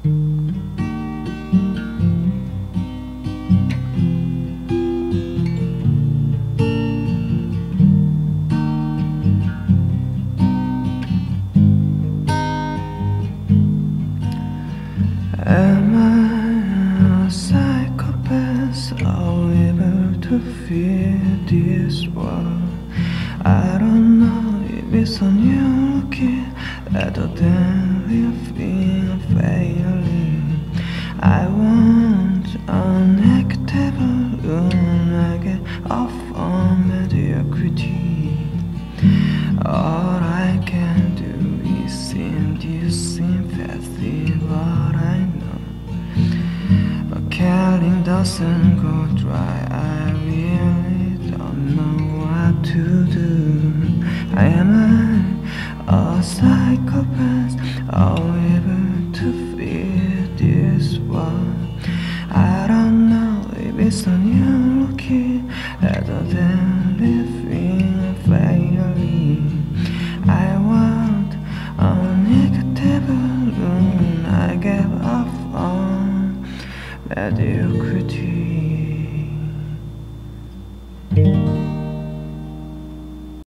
Am I a psychopath or able to fear this world? I don't know if it's unlucky rather than living fairly. I want a negative balloon. I get off on mediocrity. All I can do is seem this sympathy, but I know but Kelly doesn't go dry. I really don't know what to do. I am a psychopath, able to fear this world. I don't know if it's unlucky rather than living fairly. I want a negative balloon. I gave up on mediocrity.